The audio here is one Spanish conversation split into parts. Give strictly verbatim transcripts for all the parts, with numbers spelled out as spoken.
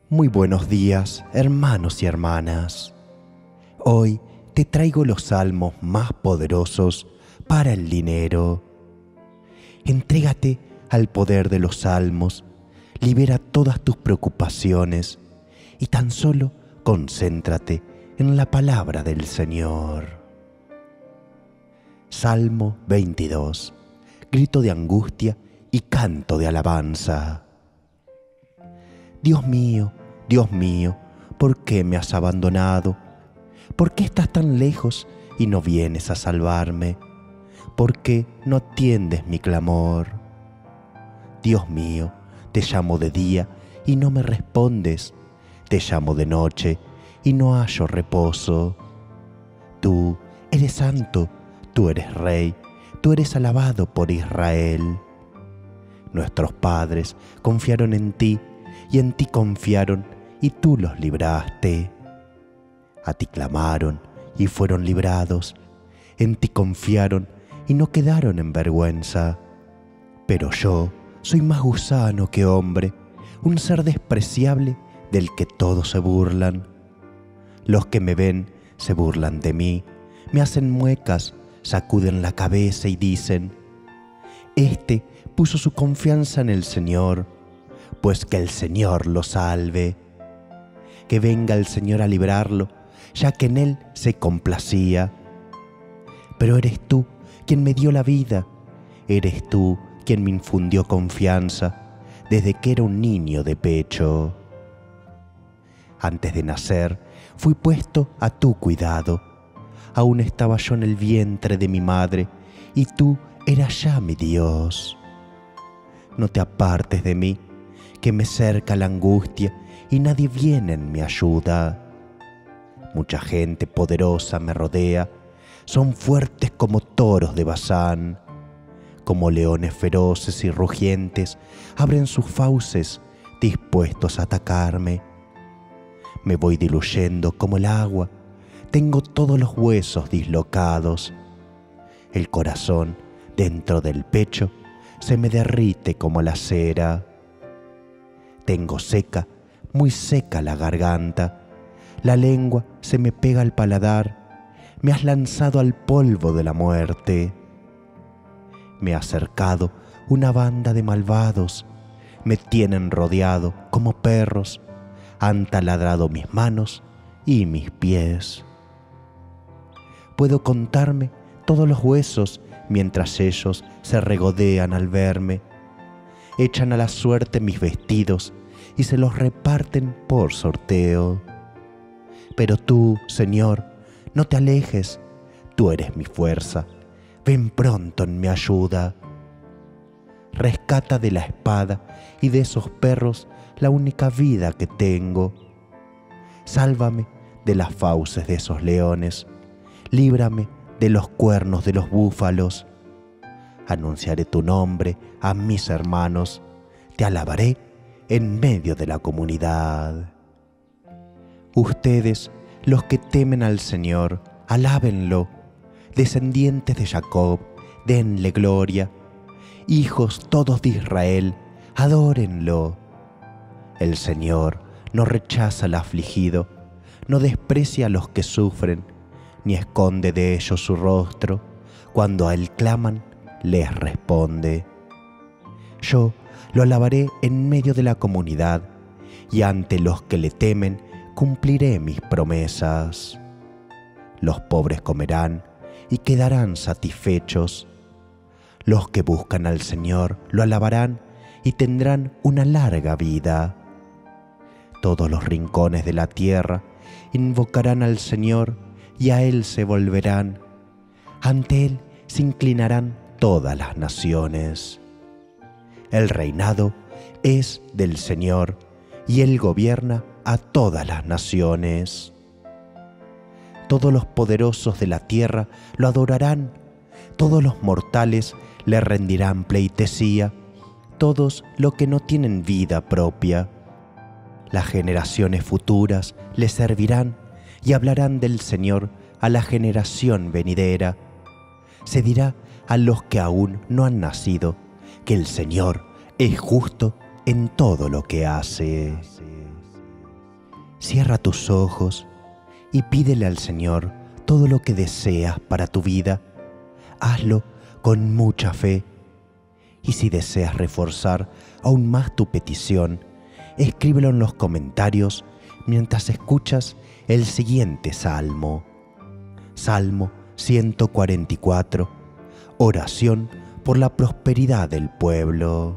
Muy buenos días, hermanos y hermanas. Hoy te traigo los salmos más poderosos para el dinero. Entrégate al poder de los salmos, libera todas tus preocupaciones y tan solo concéntrate en la palabra del Señor. Salmo veintidós, grito de angustia y canto de alabanza. Dios mío, Dios mío, ¿por qué me has abandonado? ¿Por qué estás tan lejos y no vienes a salvarme? ¿Por qué no atiendes mi clamor? Dios mío, te llamo de día y no me respondes. Te llamo de noche y no hallo reposo. Tú eres santo, tú eres rey, tú eres alabado por Israel. Nuestros padres confiaron en ti y en ti confiaron y tú los libraste. A ti clamaron y fueron librados. En ti confiaron y no quedaron en vergüenza. Pero yo soy más gusano que hombre, un ser despreciable del que todos se burlan. Los que me ven se burlan de mí, me hacen muecas, sacuden la cabeza y dicen: Este puso su confianza en el Señor, pues que el Señor lo salve. Que venga el Señor a librarlo, ya que en Él se complacía. Pero eres tú quien me dio la vida, eres tú quien me infundió confianza desde que era un niño de pecho. Antes de nacer fui puesto a tu cuidado, aún estaba yo en el vientre de mi madre y tú eras ya mi Dios. No te apartes de mí, que me cerca la angustia y nadie viene en mi ayuda. Mucha gente poderosa me rodea, son fuertes como toros de Basán. Como leones feroces y rugientes, abren sus fauces dispuestos a atacarme. Me voy diluyendo como el agua, tengo todos los huesos dislocados. El corazón dentro del pecho se me derrite como la cera. Tengo seca, muy seca la garganta, la lengua se me pega al paladar, me has lanzado al polvo de la muerte. Me ha cercado una banda de malvados, me tienen rodeado como perros, han taladrado mis manos y mis pies. Puedo contarme todos los huesos mientras ellos se regodean al verme. Echan a la suerte mis vestidos y se los reparten por sorteo. Pero tú, Señor, no te alejes, tú eres mi fuerza, ven pronto en mi ayuda. Rescata de la espada y de esos perros la única vida que tengo. Sálvame de las fauces de esos leones, líbrame de los cuernos de los búfalos. Anunciaré tu nombre a mis hermanos, te alabaré en medio de la comunidad. Ustedes, los que temen al Señor, alábenlo. Descendientes de Jacob, denle gloria. Hijos todos de Israel, adórenlo. El Señor no rechaza al afligido, no desprecia a los que sufren, ni esconde de ellos su rostro. Cuando a Él claman, les responde. Yo lo alabaré en medio de la comunidad, y ante los que le temen cumpliré mis promesas. Los pobres comerán y quedarán satisfechos. Los que buscan al Señor lo alabarán y tendrán una larga vida. Todos los rincones de la tierra invocarán al Señor y a Él se volverán. Ante Él se inclinarán todas las naciones. El reinado es del Señor y Él gobierna a todas las naciones. Todos los poderosos de la tierra lo adorarán, todos los mortales le rendirán pleitesía, todos los que no tienen vida propia. Las generaciones futuras le servirán y hablarán del Señor a la generación venidera. Se dirá a los que aún no han nacido que el Señor es justo en todo lo que hace. Cierra tus ojos y pídele al Señor todo lo que deseas para tu vida. Hazlo con mucha fe. Y si deseas reforzar aún más tu petición, escríbelo en los comentarios mientras escuchas el siguiente salmo. Salmo ciento cuarenta y cuatro. Oración por la prosperidad del pueblo.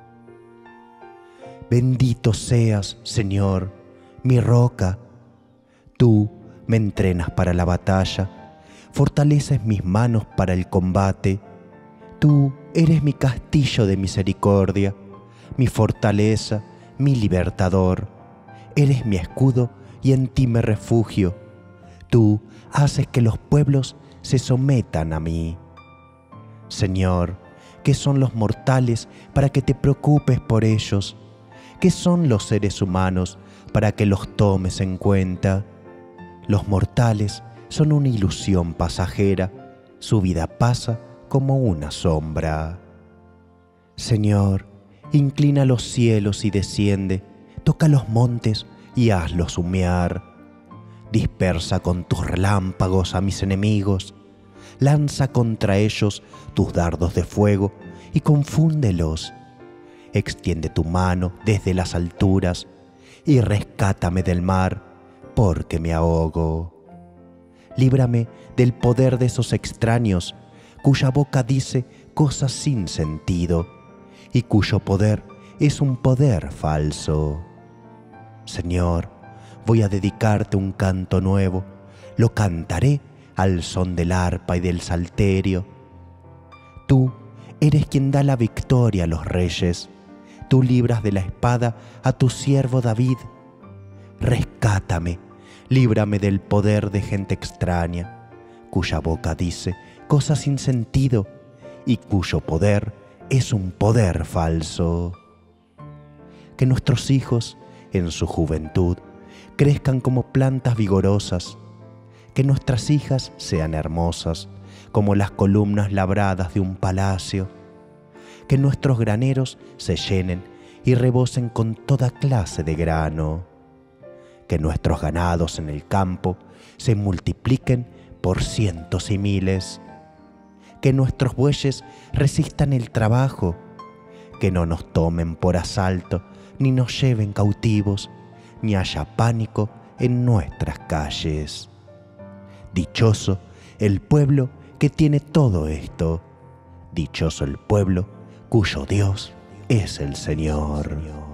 Bendito seas, Señor, mi roca. Tú me entrenas para la batalla, fortaleces mis manos para el combate. Tú eres mi castillo de misericordia, mi fortaleza, mi libertador. Eres mi escudo y en ti me refugio. Tú haces que los pueblos se sometan a mí. Señor, ¿qué son los mortales para que te preocupes por ellos? ¿Qué son los seres humanos para que los tomes en cuenta? Los mortales son una ilusión pasajera, su vida pasa como una sombra. Señor, inclina los cielos y desciende, toca los montes y hazlos humear. Dispersa con tus relámpagos a mis enemigos, lanza contra ellos tus dardos de fuego y confúndelos. Extiende tu mano desde las alturas y rescátame del mar, porque me ahogo. Líbrame del poder de esos extraños cuya boca dice cosas sin sentido y cuyo poder es un poder falso. Señor, voy a dedicarte un canto nuevo, lo cantaré al son del arpa y del salterio. Tú eres quien da la victoria a los reyes, tú libras de la espada a tu siervo David. Rescátame, líbrame del poder de gente extraña, cuya boca dice cosas sin sentido y cuyo poder es un poder falso. Que nuestros hijos, en su juventud, crezcan como plantas vigorosas, que nuestras hijas sean hermosas como las columnas labradas de un palacio, que nuestros graneros se llenen y rebosen con toda clase de grano, que nuestros ganados en el campo se multipliquen por cientos y miles, que nuestros bueyes resistan el trabajo, que no nos tomen por asalto ni nos lleven cautivos, ni haya pánico en nuestras calles. Dichoso el pueblo que tiene todo esto, dichoso el pueblo cuyo Dios es el Señor.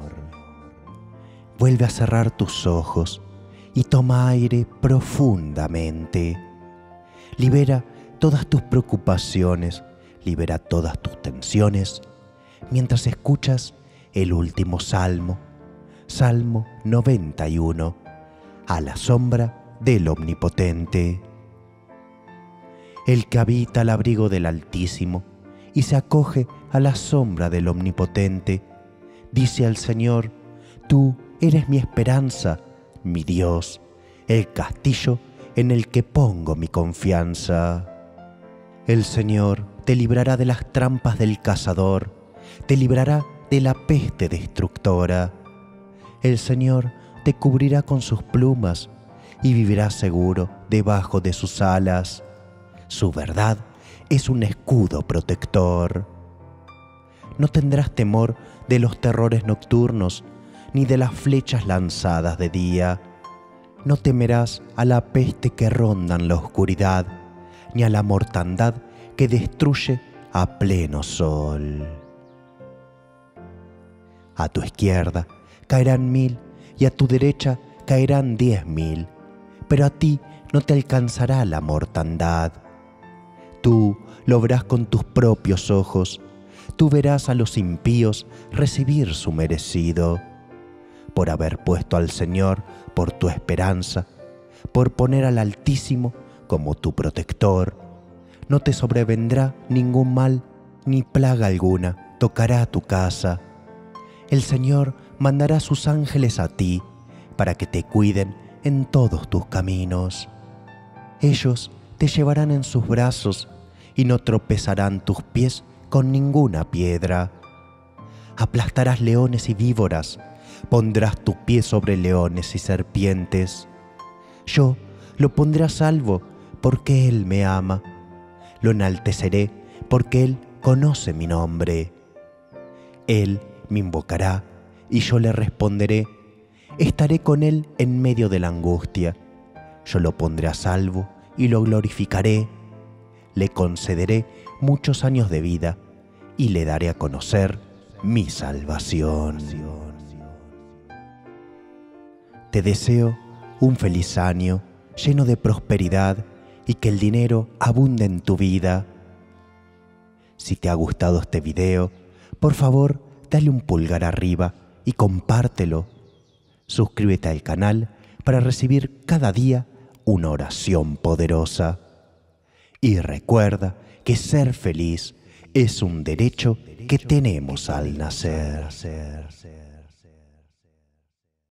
Vuelve a cerrar tus ojos y toma aire profundamente. Libera todas tus preocupaciones, libera todas tus tensiones, mientras escuchas el último salmo, Salmo noventa y uno, a la sombra del Omnipotente. El que habita al abrigo del Altísimo y se acoge a la sombra del Omnipotente, dice al Señor: tú eres mi esperanza, mi Dios, el castillo en el que pongo mi confianza. El Señor te librará de las trampas del cazador, te librará de la peste destructora. El Señor te cubrirá con sus plumas y vivirás seguro debajo de sus alas. Su verdad es un escudo protector. No tendrás temor de los terrores nocturnos, ni de las flechas lanzadas de día. No temerás a la peste que ronda en la oscuridad, ni a la mortandad que destruye a pleno sol. A tu izquierda caerán mil y a tu derecha caerán diez mil, pero a ti no te alcanzará la mortandad. Tú lo verás con tus propios ojos, tú verás a los impíos recibir su merecido. Por haber puesto al Señor por tu esperanza, por poner al Altísimo como tu protector, no te sobrevendrá ningún mal, ni plaga alguna tocará tu casa. El Señor mandará sus ángeles a ti, para que te cuiden en todos tus caminos. Ellos te llevarán en sus brazos, y no tropezarán tus pies con ninguna piedra. Aplastarás leones y víboras, Pondrás tu pie sobre leones y serpientes. Yo lo pondré a salvo porque Él me ama. Lo enalteceré porque Él conoce mi nombre. Él me invocará y yo le responderé. Estaré con Él en medio de la angustia. Yo lo pondré a salvo y lo glorificaré. Le concederé muchos años de vida y le daré a conocer mi salvación. Te deseo un feliz año lleno de prosperidad y que el dinero abunde en tu vida. Si te ha gustado este video, por favor, dale un pulgar arriba y compártelo. Suscríbete al canal para recibir cada día una oración poderosa. Y recuerda que ser feliz es un derecho que tenemos al nacer.